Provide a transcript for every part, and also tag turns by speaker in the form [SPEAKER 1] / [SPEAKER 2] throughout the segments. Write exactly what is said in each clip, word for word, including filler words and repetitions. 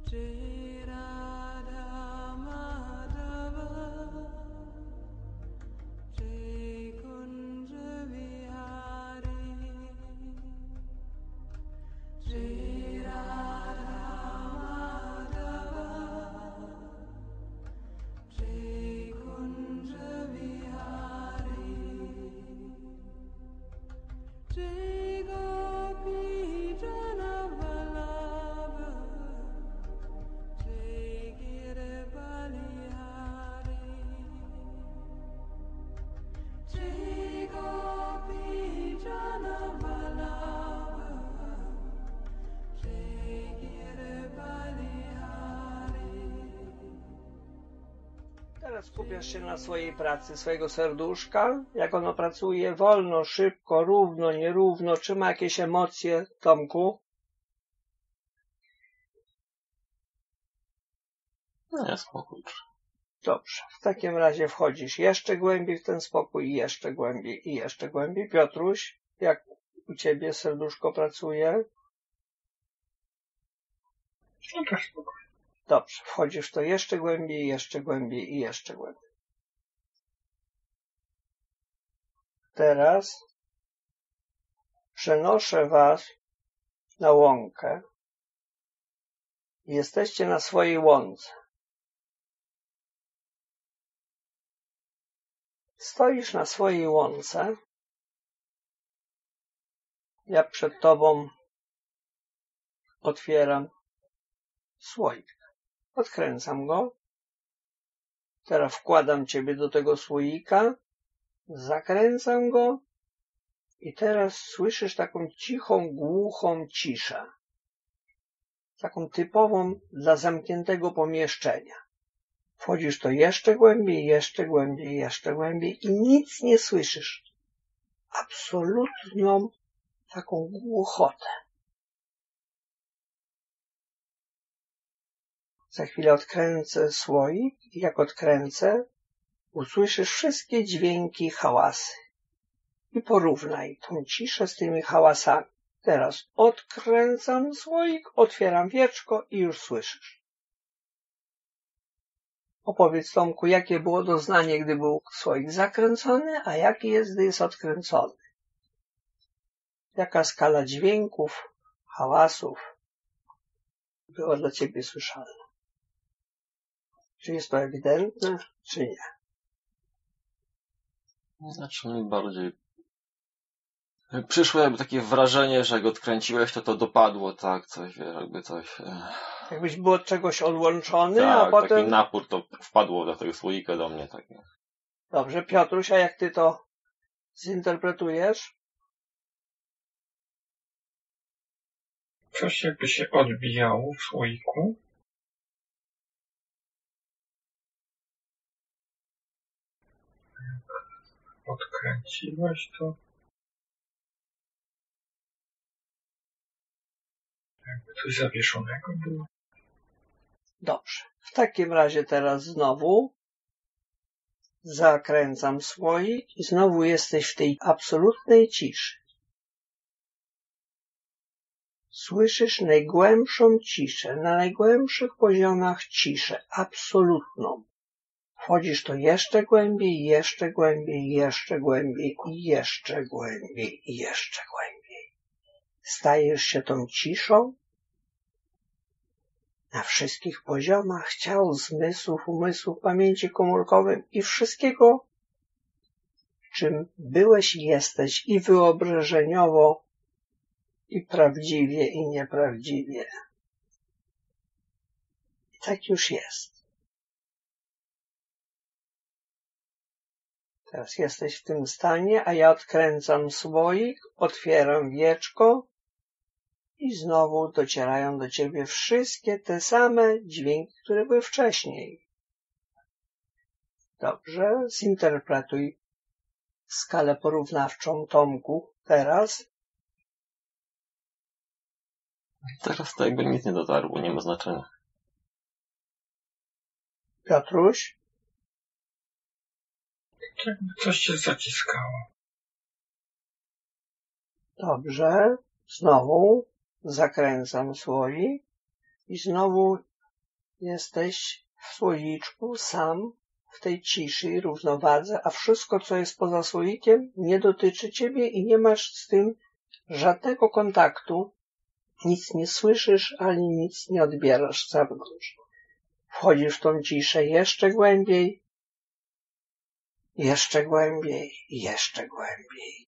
[SPEAKER 1] Teraz skupiasz się na swojej pracy, swojego serduszka, jak ono pracuje wolno, szybko, równo, nierówno, czy ma jakieś emocje, Tomku?
[SPEAKER 2] Nie, spokój.
[SPEAKER 1] Dobrze, w takim razie wchodzisz jeszcze głębiej w ten spokój, jeszcze głębiej i jeszcze głębiej. Piotruś, jak u ciebie serduszko pracuje?
[SPEAKER 3] No też spokój.
[SPEAKER 1] Dobrze, wchodzisz w to jeszcze głębiej, jeszcze głębiej i jeszcze głębiej. Teraz przenoszę was na łąkę. Jesteście na swojej łące. Stoisz na swojej łące. Ja przed tobą otwieram słoik. Odkręcam go. Teraz wkładam ciebie do tego słoika. Zakręcam go. I teraz słyszysz taką cichą, głuchą ciszę. Taką typową dla zamkniętego pomieszczenia. Wchodzisz to jeszcze głębiej, jeszcze głębiej, jeszcze głębiej i nic nie słyszysz. Absolutną taką głuchotę. Za chwilę odkręcę słoik i jak odkręcę, usłyszysz wszystkie dźwięki, hałasy. I porównaj tą ciszę z tymi hałasami. Teraz odkręcam słoik, otwieram wieczko i już słyszysz. Opowiedz, Tomku, jakie było doznanie, gdy był słoik zakręcony, a jaki jest, gdy jest odkręcony. Jaka skala dźwięków, hałasów była dla ciebie słyszalna? Czy jest to ewidentne, czy nie?
[SPEAKER 2] Znaczy mi bardziej przyszło jakby takie wrażenie, że jak odkręciłeś, to to dopadło, tak, coś, wiesz, jakby coś...
[SPEAKER 1] Jakbyś był od czegoś odłączony,
[SPEAKER 2] tak,
[SPEAKER 1] a potem...
[SPEAKER 2] taki napór to wpadło do tego słoika do mnie, tak.
[SPEAKER 1] Dobrze, Piotruś, a jak ty to zinterpretujesz?
[SPEAKER 3] Coś jakby się odbijało w słoiku. Odkręciłeś to. Jakby coś zawieszonego było.
[SPEAKER 1] Dobrze. W takim razie teraz znowu zakręcam słoik i znowu jesteś w tej absolutnej ciszy. Słyszysz najgłębszą ciszę, na najgłębszych poziomach ciszę, absolutną. Wchodzisz to jeszcze głębiej, jeszcze głębiej, jeszcze głębiej i jeszcze głębiej i jeszcze głębiej. Stajesz się tą ciszą na wszystkich poziomach ciał, zmysłów, umysłów, pamięci komórkowej i wszystkiego, czym byłeś i jesteś i wyobrażeniowo, i prawdziwie, i nieprawdziwie. I tak już jest. Teraz jesteś w tym stanie, a ja odkręcam słoik, otwieram wieczko i znowu docierają do ciebie wszystkie te same dźwięki, które były wcześniej. Dobrze, zinterpretuj skalę porównawczą, Tomku, teraz.
[SPEAKER 2] Teraz to jakby nic nie dotarło, nie ma znaczenia.
[SPEAKER 1] Piotruś?
[SPEAKER 3] Jakby coś się zaciskało.
[SPEAKER 1] Dobrze, znowu zakręcam słoik i znowu Jesteś w słoiczku sam, w tej ciszy i równowadze, a wszystko, co jest poza słoikiem, nie dotyczy ciebie i nie masz z tym żadnego kontaktu. Nic nie słyszysz, ani nic nie odbierasz z zewnątrz. Wchodzisz w tą ciszę jeszcze głębiej, jeszcze głębiej i jeszcze głębiej.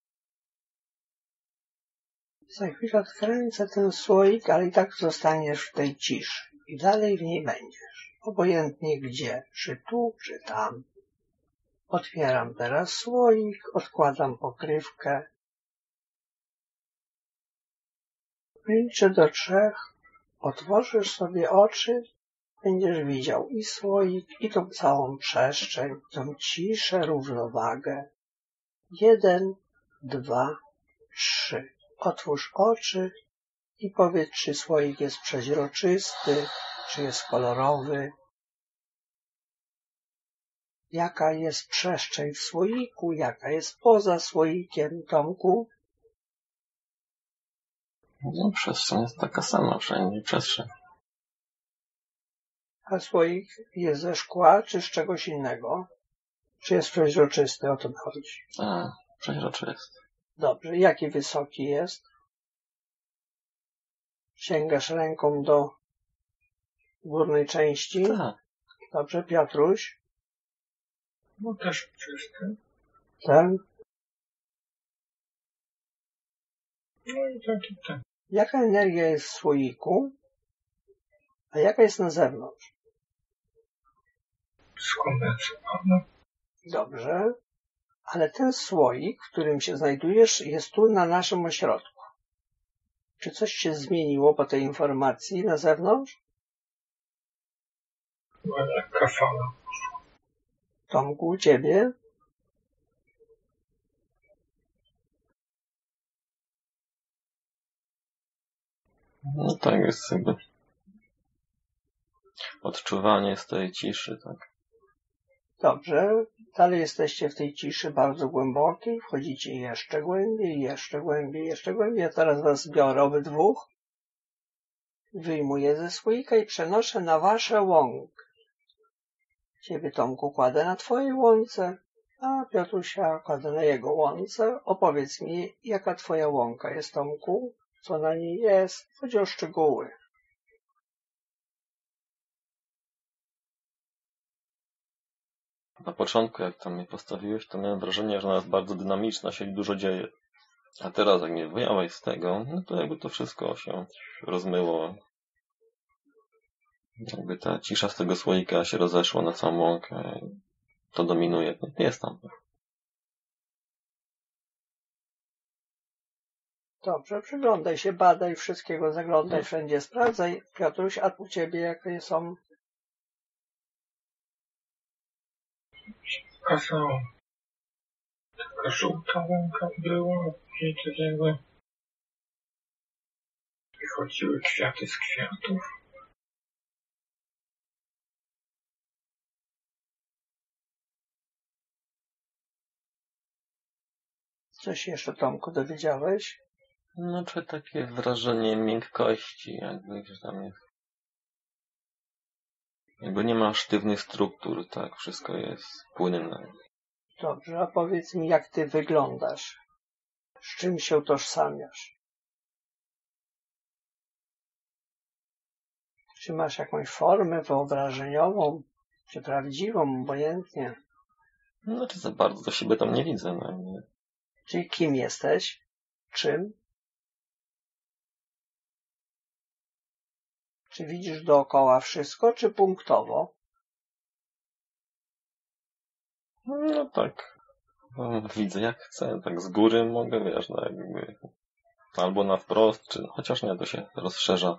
[SPEAKER 1] Za chwilę odkręcę ten słoik, ale i tak zostaniesz w tej ciszy i dalej w niej będziesz. Obojętnie gdzie, czy tu, czy tam. Otwieram teraz słoik, odkładam pokrywkę. Liczę do trzech, otworzysz sobie oczy, będziesz widział i słoik, i tą całą przestrzeń, tą ciszę, równowagę. Jeden, dwa, trzy. Otwórz oczy i powiedz, czy słoik jest przeźroczysty, czy jest kolorowy. Jaka jest przestrzeń w słoiku, jaka jest poza słoikiem, Tomku?
[SPEAKER 2] No, przestrzeń jest taka sama, wszędzie przestrzeń.
[SPEAKER 1] A słoik jest ze szkła, czy z czegoś innego? Czy jest przeźroczysty? O to mi chodzi.
[SPEAKER 2] A, przeźroczy jest.
[SPEAKER 1] Dobrze. Jaki wysoki jest? Sięgasz ręką do górnej części?
[SPEAKER 2] Tak.
[SPEAKER 1] Dobrze. Piotruś?
[SPEAKER 3] No też czysty.
[SPEAKER 1] Ten?
[SPEAKER 3] No i tak i tak.
[SPEAKER 1] Jaka energia jest w słoiku, a jaka jest na zewnątrz?
[SPEAKER 3] Skondensowana.
[SPEAKER 1] Dobrze. Ale ten słoik, w którym się znajdujesz, jest tu na naszym ośrodku. Czy coś się zmieniło po tej informacji na zewnątrz?
[SPEAKER 3] Była lekka fala.
[SPEAKER 1] Tomku, u ciebie?
[SPEAKER 2] No tak, jest jakby odczuwanie z tej ciszy, tak.
[SPEAKER 1] Dobrze. Dalej jesteście w tej ciszy bardzo głębokiej. Wchodzicie jeszcze głębiej, jeszcze głębiej, jeszcze głębiej. Ja teraz was biorę obydwóch. Wyjmuję ze słoika i przenoszę na wasze łąki. Ciebie, Tomku, kładę na twojej łące, a Piotrusia kładę na jego łące. Opowiedz mi, jaka twoja łąka jest, Tomku? Co na niej jest? Chodzi o szczegóły.
[SPEAKER 2] Na początku, jak tam mnie postawiłeś, to miałem wrażenie, że ona jest bardzo dynamiczna, się dużo dzieje. A teraz, jak mnie wyjąłeś z tego, no to jakby to wszystko się rozmyło. Jakby ta cisza z tego słoika się rozeszła na całą łąkę. To dominuje. Jest tam.
[SPEAKER 1] Dobrze, przyglądaj się, badaj wszystkiego, zaglądaj wszędzie, sprawdzaj. Piotruś, a u ciebie jakie są?
[SPEAKER 3] Kazało. Taka żółta łąka była i tak jakby wychodziły kwiaty z kwiatów.
[SPEAKER 1] Coś jeszcze, Tomku, dowiedziałeś?
[SPEAKER 2] No, czy takie wrażenie miękkości, jakby, że tam jest. Jakby nie ma sztywnych struktur, tak, wszystko jest płynne.
[SPEAKER 1] Dobrze, a powiedz mi, jak ty wyglądasz? Z czym się utożsamiasz? Czy masz jakąś formę wyobrażeniową, czy prawdziwą, obojętnie?
[SPEAKER 2] No, czy za bardzo do siebie tam nie widzę, no. Nie.
[SPEAKER 1] Czyli kim jesteś? Czym? Czy widzisz dookoła wszystko, czy punktowo?
[SPEAKER 2] No tak. No, widzę jak chcę, tak z góry mogę, wiesz, no jakby. Albo na wprost, czy chociaż nie, to się rozszerza.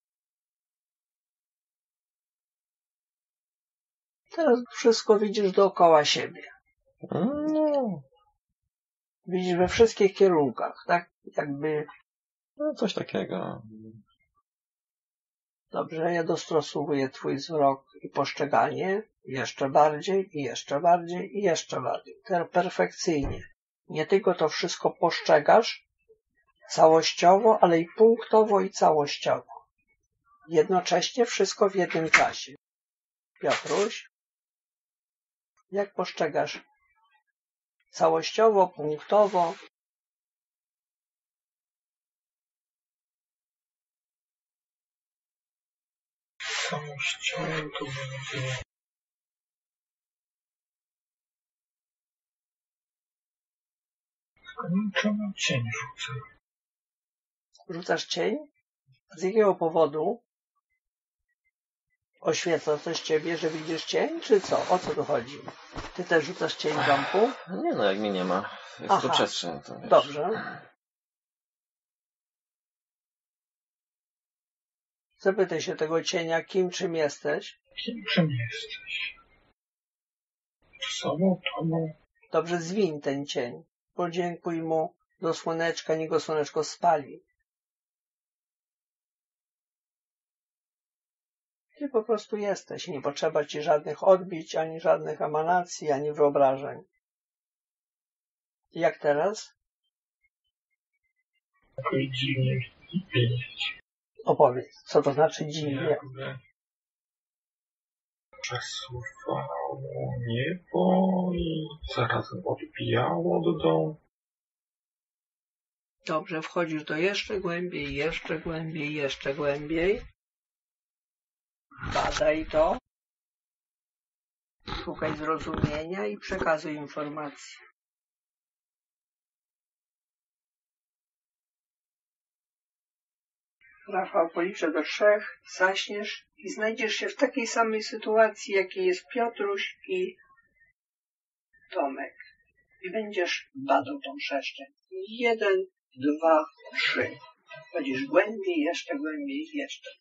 [SPEAKER 1] Teraz wszystko widzisz dookoła siebie.
[SPEAKER 2] No,
[SPEAKER 1] Widzisz we wszystkich kierunkach, tak? Jakby...
[SPEAKER 2] no coś takiego.
[SPEAKER 1] Dobrze, ja dostosowuję twój wzrok i postrzeganie jeszcze bardziej, i jeszcze bardziej, i jeszcze bardziej. Teraz perfekcyjnie. Nie tylko to wszystko postrzegasz całościowo, ale i punktowo i całościowo. Jednocześnie wszystko w jednym czasie. Piotruś, jak postrzegasz? Całościowo, punktowo?
[SPEAKER 3] Całościowo to będzie... Skończony cień rzucę.
[SPEAKER 1] Rzucasz cień? Z jakiego powodu? Oświeca coś ciebie, że widzisz cień, czy co? O co tu chodzi? Ty też rzucasz cień w domku?
[SPEAKER 2] Nie no, jak mnie nie ma. Jest
[SPEAKER 1] Aha.
[SPEAKER 2] to przestrzeń. To wiesz.
[SPEAKER 1] Dobrze. Zapytaj się tego cienia, kim, czym jesteś.
[SPEAKER 3] Kim czym jesteś? Sobą, tobą?
[SPEAKER 1] Dobrze, zwiń ten cień. Podziękuj mu do słoneczka, niech go słoneczko spali. Ty po prostu jesteś. Nie potrzeba ci żadnych odbić, ani żadnych emanacji, ani wyobrażeń. Jak teraz?
[SPEAKER 3] Jakoś dziwnie wiedzieć.
[SPEAKER 1] Opowiedz, co to znaczy dziwnie.
[SPEAKER 3] Jakby przesuwało niebo i zarazem odbijało od dołu.
[SPEAKER 1] Dobrze, wchodzisz do jeszcze głębiej, jeszcze głębiej, jeszcze głębiej. Badaj to. Szukaj zrozumienia i przekazuj informacje. Rafał, policzę do trzech, zaśniesz i znajdziesz się w takiej samej sytuacji, jakiej jest Piotruś i Tomek. I będziesz badał tą przestrzeń. Jeden, dwa, trzy. Chodzisz głębiej, jeszcze głębiej, jeszcze.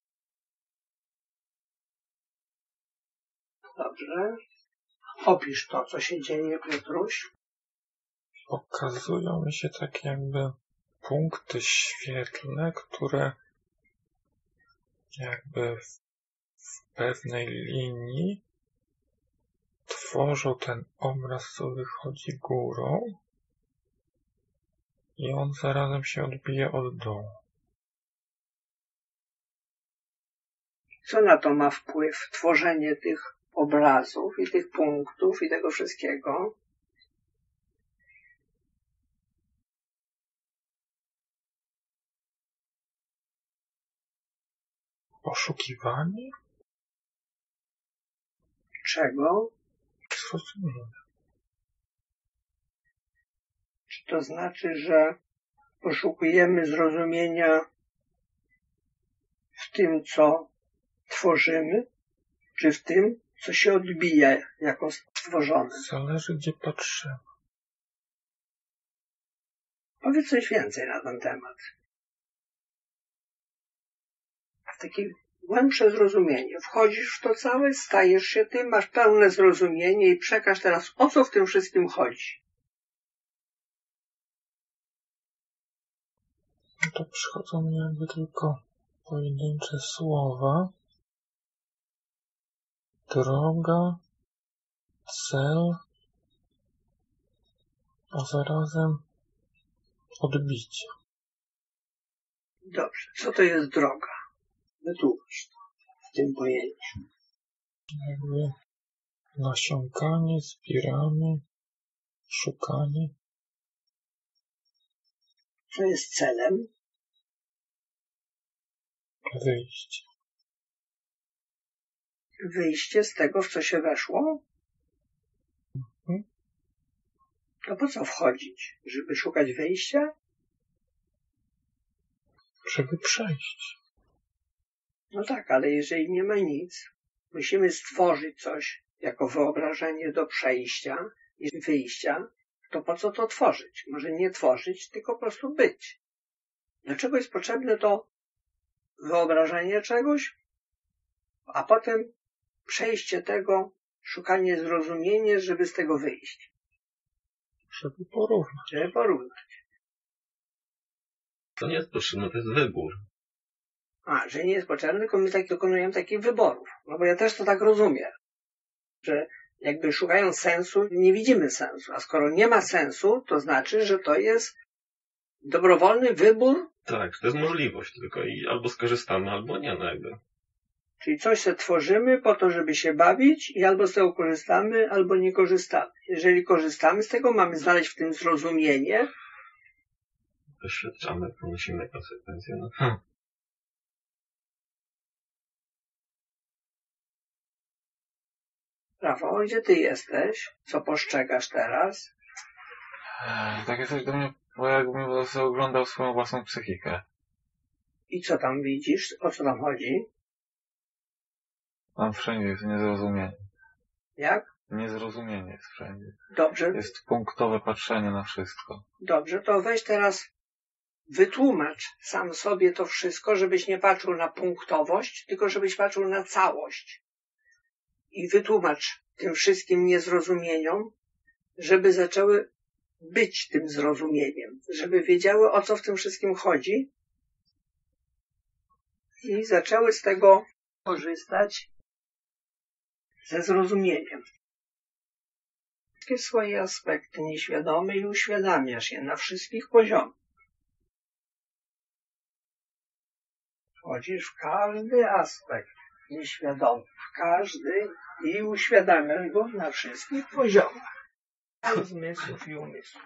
[SPEAKER 1] Dobrze. Opisz to, co się dzieje, Piotruś.
[SPEAKER 3] Pokazują mi się tak jakby punkty świetlne, które jakby w, w pewnej linii tworzą ten obraz, co wychodzi górą i on zarazem się odbija od dołu.
[SPEAKER 1] Co na to ma wpływ tworzenie tych obrazów i tych punktów i tego wszystkiego?
[SPEAKER 3] Poszukiwanie?
[SPEAKER 1] Czego?
[SPEAKER 3] Zrozumienia.
[SPEAKER 1] Czy to znaczy, że poszukujemy zrozumienia w tym, co tworzymy, czy w tym, co się odbija jako stworzone?
[SPEAKER 3] Zależy, gdzie patrzymy.
[SPEAKER 1] Powiedz coś więcej na ten temat. Takie głębsze zrozumienie. Wchodzisz w to całe, stajesz się tym, masz pełne zrozumienie i przekaż teraz, o co w tym wszystkim chodzi.
[SPEAKER 3] No to przychodzą mi jakby tylko pojedyncze słowa. Droga, cel, a zarazem odbicie.
[SPEAKER 1] Dobrze. Co to jest droga? Wytłumacz to w tym pojęciu.
[SPEAKER 3] Jakby nasiąkanie, zbieranie, szukanie.
[SPEAKER 1] Co jest celem?
[SPEAKER 3] Wyjście.
[SPEAKER 1] Wyjście z tego, w co się weszło?
[SPEAKER 3] Mhm.
[SPEAKER 1] To po co wchodzić? Żeby szukać wyjścia?
[SPEAKER 3] Żeby przejść.
[SPEAKER 1] No tak, ale jeżeli nie ma nic, musimy stworzyć coś jako wyobrażenie do przejścia i wyjścia, to po co to tworzyć? Może nie tworzyć, tylko po prostu być. Dlaczego jest potrzebne to wyobrażenie czegoś, a potem przejście tego, szukanie zrozumienia, żeby z tego wyjść?
[SPEAKER 3] Żeby porównać.
[SPEAKER 1] Żeby porównać.
[SPEAKER 2] To nie jest potrzebne, to jest wybór.
[SPEAKER 1] A, że nie jest potrzebne, tylko my tak dokonujemy takich wyborów. No bo ja też to tak rozumiem, że jakby szukając sensu, nie widzimy sensu. A skoro nie ma sensu, to znaczy, że to jest dobrowolny wybór.
[SPEAKER 2] Tak, to jest możliwość tylko i albo skorzystamy, albo nie, no jakby.
[SPEAKER 1] Czyli coś se tworzymy po to, żeby się bawić i albo z tego korzystamy, albo nie korzystamy. Jeżeli korzystamy z tego, mamy znaleźć w tym zrozumienie.
[SPEAKER 2] Doświadczamy, ponosimy konsekwencje. No. Hmm.
[SPEAKER 1] Rafał, gdzie ty jesteś? Co postrzegasz teraz?
[SPEAKER 3] Ech, takie coś do mnie, bo jakbym sobie oglądał swoją własną psychikę.
[SPEAKER 1] I co tam widzisz? O co tam chodzi?
[SPEAKER 3] Tam wszędzie jest niezrozumienie.
[SPEAKER 1] Jak?
[SPEAKER 3] Niezrozumienie jest wszędzie.
[SPEAKER 1] Dobrze,
[SPEAKER 3] Jest punktowe patrzenie na wszystko.
[SPEAKER 1] dobrze, to weź teraz wytłumacz sam sobie to wszystko, żebyś nie patrzył na punktowość, tylko żebyś patrzył na całość. I wytłumacz tym wszystkim niezrozumieniom, żeby zaczęły być tym zrozumieniem, żeby wiedziały, o co w tym wszystkim chodzi i zaczęły z tego korzystać ze zrozumieniem. Wszystkie swoje aspekty nieświadome i uświadamiasz je na wszystkich poziomach. Wchodzisz w każdy aspekt nieświadomy, w każdy i uświadamiasz go na wszystkich poziomach. Zmysłów i umysłów.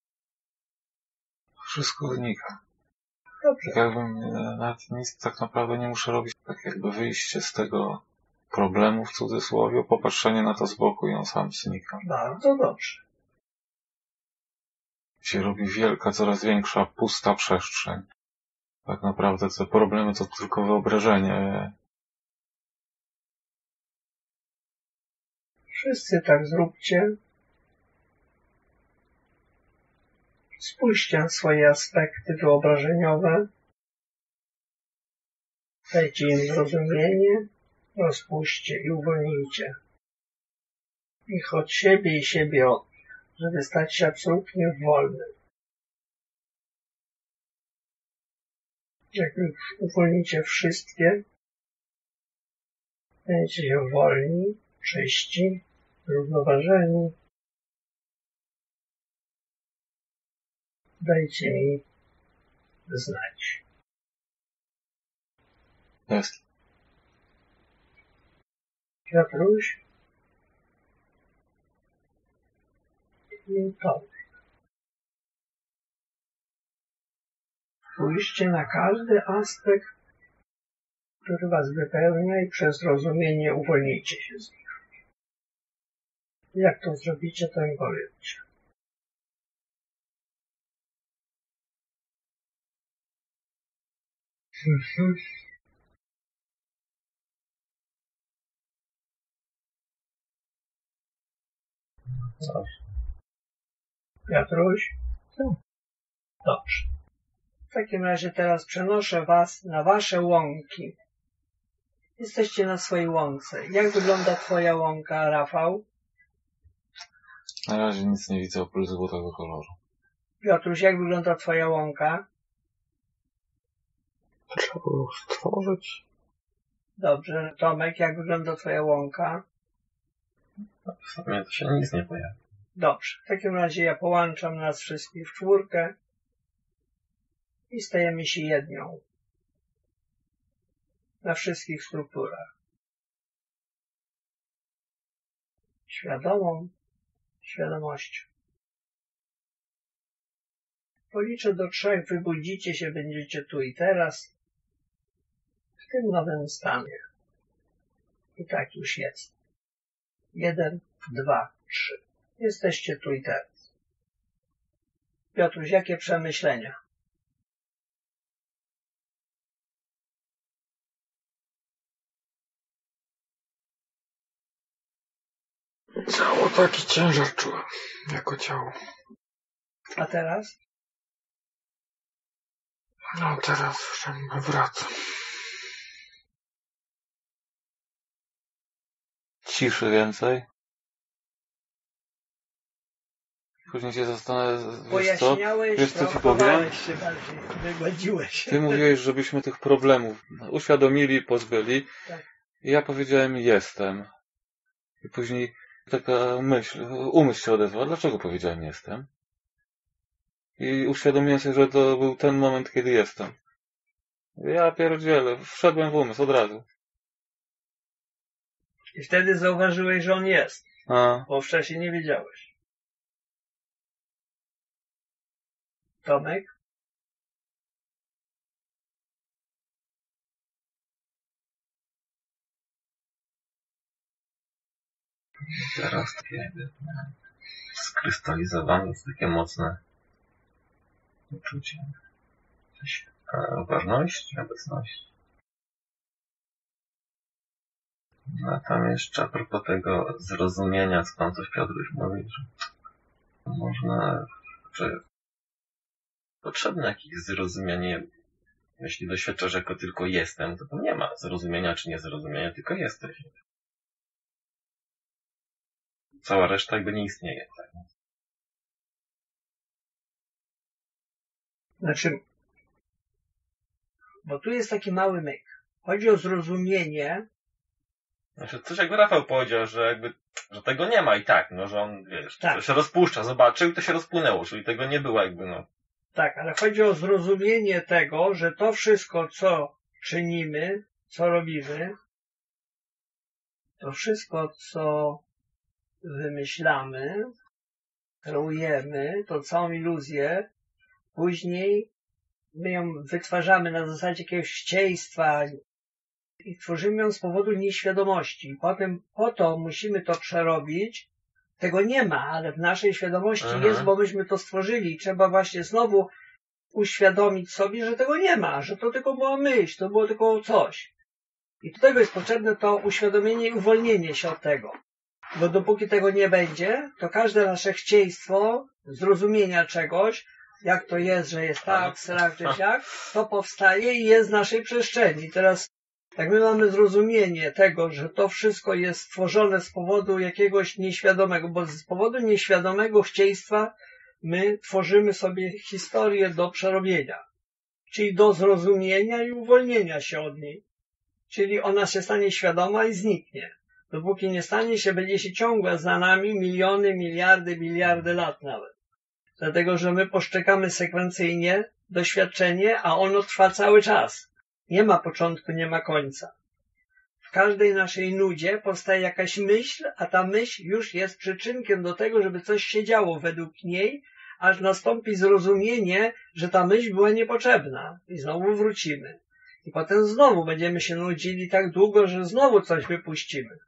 [SPEAKER 3] Wszystko znika.
[SPEAKER 1] Dobrze.
[SPEAKER 3] Tak jakbym e, nawet nic tak naprawdę nie muszę robić. Tak jakby wyjście z tego problemu w cudzysłowie, popatrzenie na to z boku i on sam znika.
[SPEAKER 1] Bardzo dobrze.
[SPEAKER 3] Się robi wielka, coraz większa, pusta przestrzeń. Tak naprawdę te problemy to tylko wyobrażenie.
[SPEAKER 1] Wszyscy tak zróbcie. Spójrzcie na swoje aspekty wyobrażeniowe. Dajcie im zrozumienie, rozpuśćcie i uwolnijcie ich od siebie i siebie od nich, żeby stać się absolutnie wolnym. Jak już uwolnicie wszystkie, będziecie się wolni, czyści, zrównoważeni. Dajcie mi znać.
[SPEAKER 3] Jest.
[SPEAKER 1] Piotruś i Tomek. Spójrzcie na każdy aspekt, który was wypełnia i przez rozumienie uwolnijcie się z nich. Jak to zrobicie, to im powiedzcie. Mhm.
[SPEAKER 3] Coś.
[SPEAKER 1] Piotruś? Dobrze. W takim razie teraz przenoszę was na wasze łąki. Jesteście na swojej łące. Jak wygląda twoja łąka, Rafał?
[SPEAKER 3] Na razie nic nie widzę oprócz złotego koloru.
[SPEAKER 1] Piotruś, jak wygląda twoja łąka?
[SPEAKER 2] Trzeba było stworzyć.
[SPEAKER 1] Dobrze. Tomek, jak wygląda twoja łąka?
[SPEAKER 2] W sumie to się nic nie pojawi.
[SPEAKER 1] Dobrze. W takim razie ja połączam nas wszystkich w czwórkę i stajemy się jednią. Na wszystkich strukturach. Świadomą świadomością. Policzę do trzech, wybudzicie się, będziecie tu i teraz, w tym nowym stanie. I tak już jest. Jeden, dwa, trzy. Jesteście tu i teraz. Piotruś, jakie przemyślenia?
[SPEAKER 3] Ciało, taki ciężar czułem. Jako ciało.
[SPEAKER 1] A teraz?
[SPEAKER 3] No teraz już wracam. Ciszy więcej. Później się zastanawiam, wiesz co?
[SPEAKER 1] Pojaśniałeś,
[SPEAKER 3] Wiesz co ci powiem?
[SPEAKER 1] prowokowałeś się bardziej, wygładziłeś.
[SPEAKER 3] Ty mówiłeś, żebyśmy tych problemów uświadomili, pozbyli.
[SPEAKER 1] Tak.
[SPEAKER 3] I ja powiedziałem jestem. I później taka myśl, umysł się odezwał. Dlaczego powiedziałem jestem? I uświadomiłem sobie, że to był ten moment, kiedy jestem. Ja pierdzielę, wszedłem w umysł od razu.
[SPEAKER 1] I wtedy zauważyłeś, że on jest,
[SPEAKER 3] A,
[SPEAKER 1] bo wcześniej nie wiedziałeś. Tomek?
[SPEAKER 2] Teraz takie jakby skrystalizowane jest takie mocne uczucie. Coś, e, ważności, obecności. No tam jeszcze a propos tego zrozumienia, co pan coś Piotruś mówi, że można, że potrzebne jakieś zrozumienie, jeśli doświadczasz jako tylko jestem, to tam nie ma zrozumienia czy niezrozumienia, tylko jesteś. Cała reszta jakby nie istnieje. Tak?
[SPEAKER 1] Znaczy, bo tu jest taki mały myk. Chodzi o zrozumienie.
[SPEAKER 2] Znaczy, coś jakby Rafał powiedział, że jakby, że tego nie ma i tak, no, że on, wiesz,
[SPEAKER 1] Tak.
[SPEAKER 2] to się rozpuszcza, zobaczył i to się rozpłynęło, czyli tego nie było jakby, no.
[SPEAKER 1] Tak, ale chodzi o zrozumienie tego, że to wszystko, co czynimy, co robimy, to wszystko, co wymyślamy, kreujemy, tą całą iluzję, później my ją wytwarzamy na zasadzie jakiegoś chcieństwa i tworzymy ją z powodu nieświadomości. Potem po to musimy to przerobić. Tego nie ma, ale w naszej świadomości
[SPEAKER 2] Aha.
[SPEAKER 1] jest, bo myśmy to stworzyli. Trzeba właśnie znowu uświadomić sobie, że tego nie ma, że to tylko była myśl, to było tylko coś. I do tego jest potrzebne to uświadomienie i uwolnienie się od tego. Bo dopóki tego nie będzie, to każde nasze chcieństwo zrozumienia czegoś, jak to jest, że jest tak, srak, czy siak, to powstaje i jest w naszej przestrzeni. Teraz, jak my mamy zrozumienie tego, że to wszystko jest stworzone z powodu jakiegoś nieświadomego, bo z powodu nieświadomego chcieństwa my tworzymy sobie historię do przerobienia, czyli do zrozumienia i uwolnienia się od niej. Czyli ona się stanie świadoma i zniknie. Dopóki nie stanie się, będzie się ciągła za nami miliony, miliardy, miliardy lat nawet. Dlatego, że my poszczekamy sekwencyjnie doświadczenie, a ono trwa cały czas. Nie ma początku, nie ma końca. W każdej naszej nudzie powstaje jakaś myśl, a ta myśl już jest przyczynkiem do tego, żeby coś się działo według niej, aż nastąpi zrozumienie, że ta myśl była niepotrzebna. I znowu wrócimy. I potem znowu będziemy się nudzili tak długo, że znowu coś wypuścimy.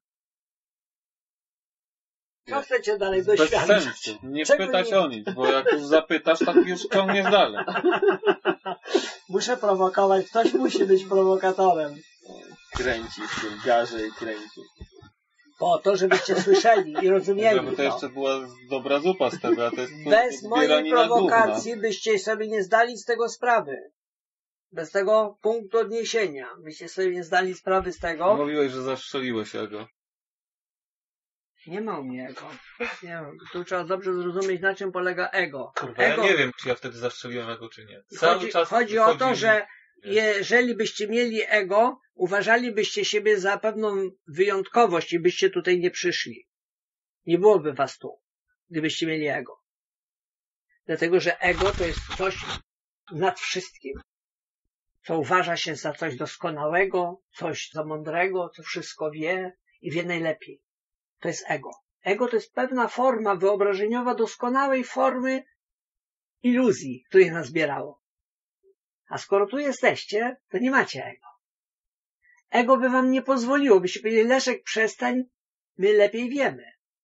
[SPEAKER 1] Co chcecie dalej
[SPEAKER 3] bez
[SPEAKER 1] doświadczyć?
[SPEAKER 3] sensu. Nie
[SPEAKER 1] Czego
[SPEAKER 3] pytać
[SPEAKER 1] nie-
[SPEAKER 3] o nic, bo jak już zapytasz, tak już ciągniesz dalej.
[SPEAKER 1] Muszę prowokować, ktoś musi być prowokatorem.
[SPEAKER 3] Kręci się, garze i kręci.
[SPEAKER 1] Po to, żebyście słyszeli i rozumieli
[SPEAKER 3] Żeby to
[SPEAKER 1] to.
[SPEAKER 3] jeszcze była dobra zupa z tego, a to jest
[SPEAKER 1] Bez mojej
[SPEAKER 3] zbieranina
[SPEAKER 1] prowokacji byście sobie nie zdali z tego sprawy. Bez tego punktu odniesienia. Byście sobie nie zdali sprawy z
[SPEAKER 3] gówna.
[SPEAKER 1] tego.
[SPEAKER 3] Mówiłeś, że zastrzeliłeś go.
[SPEAKER 1] Nie ma u mnie ego. Nie ma. Tu trzeba dobrze zrozumieć, na czym polega ego.
[SPEAKER 3] Kurwa,
[SPEAKER 1] ego.
[SPEAKER 3] ja nie wiem, czy ja wtedy zastrzeliłem go, czy nie. Cały
[SPEAKER 1] Chodzi,
[SPEAKER 3] czas
[SPEAKER 1] chodzi o to,
[SPEAKER 3] chodzi-
[SPEAKER 1] że jeżeli byście mieli ego, uważalibyście siebie za pewną wyjątkowość i byście tutaj nie przyszli. Nie byłoby was tu, gdybyście mieli ego. Dlatego, że ego to jest coś nad wszystkim, co uważa się za coś doskonałego, coś za mądrego, co wszystko wie i wie najlepiej. To jest ego. Ego to jest pewna forma wyobrażeniowa doskonałej formy iluzji, których nas zbierało. A skoro tu jesteście, to nie macie ego. Ego by wam nie pozwoliło, byście powiedzieli, Leszek, przestań, my lepiej wiemy.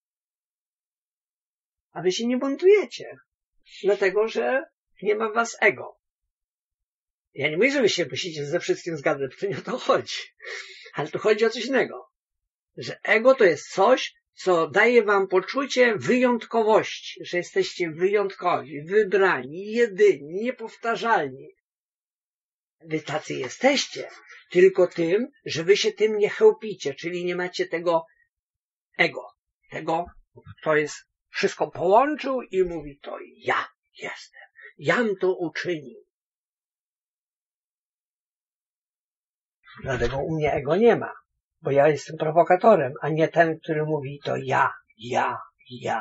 [SPEAKER 1] A wy się nie buntujecie, dlatego, że nie ma w was ego. Ja nie mówię, że wy się musicie ze wszystkim zgadzać, bo to nie o to chodzi. Ale tu chodzi o coś innego. Że ego to jest coś, co daje wam poczucie wyjątkowości, że jesteście wyjątkowi, wybrani, jedyni, niepowtarzalni. Wy tacy jesteście, tylko tym, że wy się tym nie chełpicie, czyli nie macie tego ego, tego, kto jest, wszystko połączył i mówi, to ja jestem, jam to uczynił. Dlatego u mnie ego nie ma, bo ja jestem prowokatorem, a nie ten, który mówi, to ja, ja, ja.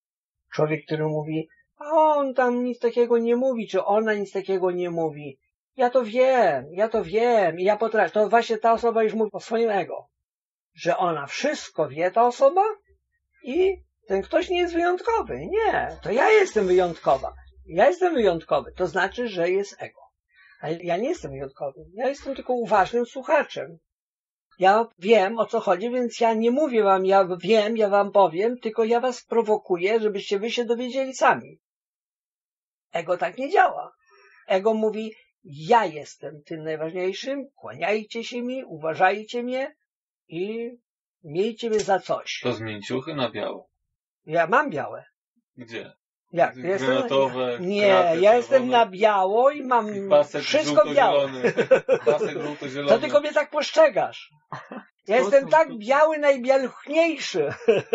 [SPEAKER 1] Człowiek, który mówi, a on tam nic takiego nie mówi, czy ona nic takiego nie mówi. Ja to wiem, ja to wiem i ja potrafię. To właśnie ta osoba już mówi o swoim ego, że ona wszystko wie, ta osoba, i ten ktoś nie jest wyjątkowy. Nie, to ja jestem wyjątkowa. Ja jestem wyjątkowy, to znaczy, że jest ego. A ja nie jestem wyjątkowy. Ja jestem tylko uważnym słuchaczem. Ja wiem, o co chodzi, więc ja nie mówię wam, ja wiem, ja wam powiem, tylko ja was prowokuję, żebyście wy się dowiedzieli sami. Ego tak nie działa. Ego mówi, ja jestem tym najważniejszym, kłaniajcie się mi, uważajcie mnie i miejcie mnie za coś.
[SPEAKER 3] To zmień ciuchy na białe.
[SPEAKER 1] Ja mam białe.
[SPEAKER 3] Gdzie?
[SPEAKER 1] Jak?
[SPEAKER 3] Granatowe,
[SPEAKER 1] Jestem... Nie, ja jestem na biało i mam
[SPEAKER 3] i pasek
[SPEAKER 1] wszystko białe.
[SPEAKER 3] Pasek żółto-zielony.
[SPEAKER 1] To tylko mnie tak postrzegasz. Ja jestem tak biały, najbielchniejszy.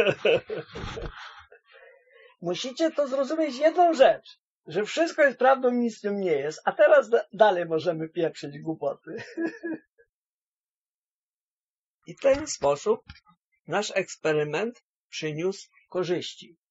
[SPEAKER 1] Musicie to zrozumieć jedną rzecz, że wszystko jest prawdą, nic tym nie jest. A teraz da dalej możemy pieprzyć głupoty. I w ten sposób nasz eksperyment przyniósł korzyści.